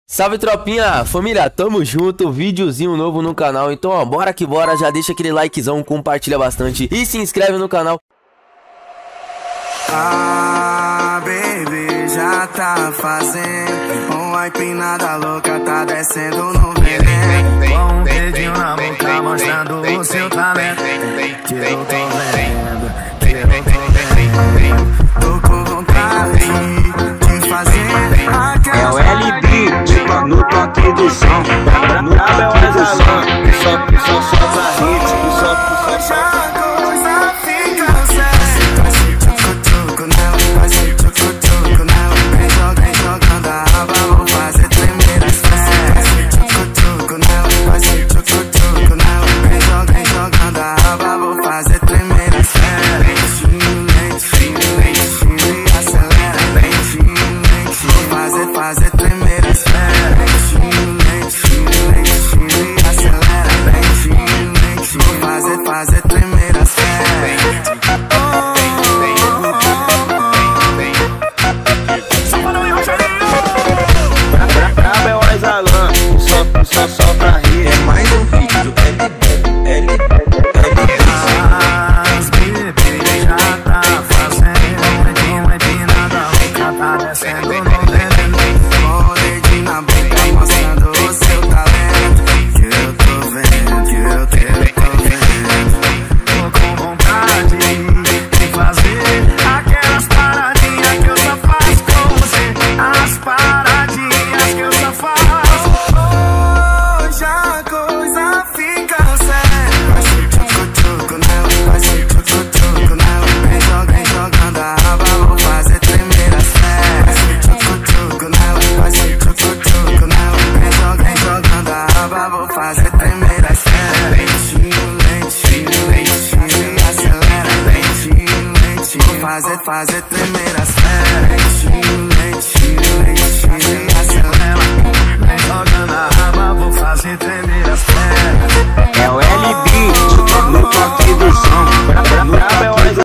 Salve tropinha, família, tamo junto, videozinho novo no canal, então ó, bora que bora, já deixa aquele likezão, compartilha bastante e se inscreve no canal. Ah, baby, já tá fazendo uma empinada louca, tá descendo no veneno. Com um dedinho na boca mostrando o seu talento, que eu tô vendo, que eu tô vendo. Tô com vontade de fazer aquela... É o L Beats no toque do som, no toque do som. Só pra hit, só a coisa fica séria. Vai ser tchucu nela, vai ser tchucu nela. Vem jogando a raba, vou fazer tremer as pernas. Vai ser tchucu nela, vai ser tchucu nela. Vem jogando a raba, vou fazer tremer as pernas. Lentinho, lentinho, acelera. Lentinho, vou fazer tremer as pernas. Fazer tremer as pernas. Só para não enroxar Brabo é o Aizalan, só pra rir. É mais um vídeo, L As bebês já tá fazendo uma empinada louca, tá descendo no veneno. Com o dedinho na boca mostrando o seu talento, que eu tô vendo, que eu tô vendo. Aquelas paradinhas que eu só faço com você, as paradinhas que eu só faço. Hoje a coisa fica séria. Vai ser tchucu nela, vai ser tchucu nela. Vem jogando a raba, vou fazer tremer as pernas. Vai ser tchucu nela, vai ser tchucu nela. Vem jogando a raba, vou fazer tremer as pernas. Lentinho, lentinho, acelera. Lentinho, fazer tremer as pernas. Lentinho, acelera. Vem jogando a raba, vou fazer tremer.